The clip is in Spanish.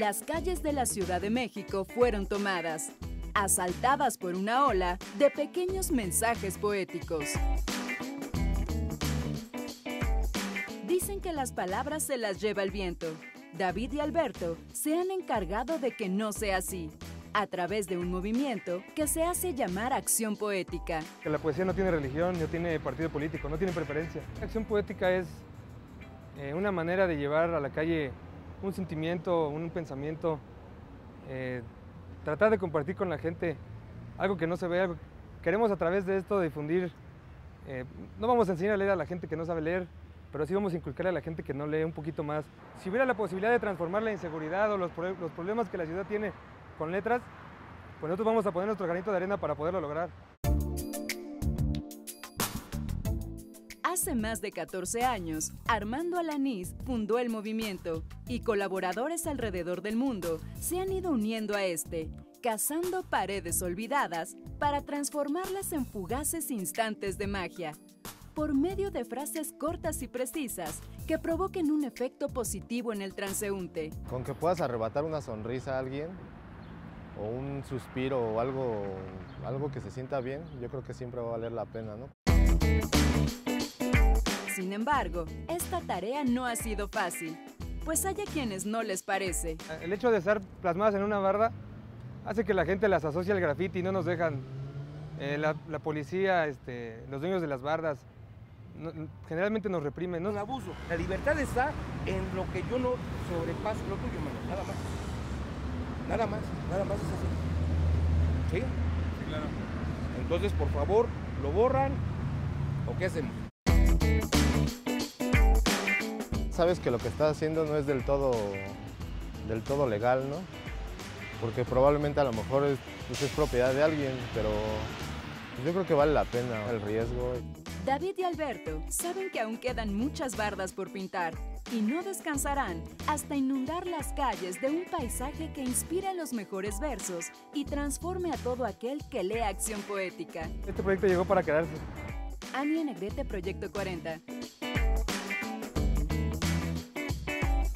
las calles de la Ciudad de México fueron tomadas, asaltadas por una ola de pequeños mensajes poéticos. Dicen que las palabras se las lleva el viento. David y Alberto se han encargado de que no sea así, a través de un movimiento que se hace llamar Acción Poética. Que la poesía no tiene religión, no tiene partido político, no tiene preferencia. La acción poética es una manera de llevar a la calle un sentimiento, un pensamiento, tratar de compartir con la gente algo que no se ve. Queremos a través de esto difundir, no vamos a enseñar a leer a la gente que no sabe leer, pero sí vamos a inculcar a la gente que no lee un poquito más. Si hubiera la posibilidad de transformar la inseguridad o los problemas que la ciudad tiene con letras, pues nosotros vamos a poner nuestro granito de arena para poderlo lograr. Hace más de 14 años, Armando Alanís fundó el movimiento y colaboradores alrededor del mundo se han ido uniendo a este, cazando paredes olvidadas para transformarlas en fugaces instantes de magia, por medio de frases cortas y precisas que provoquen un efecto positivo en el transeúnte. Con que puedas arrebatar una sonrisa a alguien, o un suspiro, o algo que se sienta bien, yo creo que siempre va a valer la pena, ¿no? Sin embargo, esta tarea no ha sido fácil, pues hay a quienes no les parece. El hecho de estar plasmadas en una barda hace que la gente las asocie al graffiti y no nos dejan. La policía, los dueños de las bardas, generalmente nos reprimen, ¿no? Un abuso. La libertad está en lo que yo no sobrepaso lo tuyo, mano. Nada más. Nada más es así. ¿Sí? Sí, claro. Entonces, por favor, ¿lo borran o qué hacemos? Sabes que lo que estás haciendo no es del todo legal, ¿no? Porque probablemente a lo mejor es propiedad de alguien, pero yo creo que vale la pena el riesgo. David y Alberto saben que aún quedan muchas bardas por pintar y no descansarán hasta inundar las calles de un paisaje que inspire los mejores versos y transforme a todo aquel que lea Acción Poética. Este proyecto llegó para quedarse. Ania Negrete, Proyecto 40.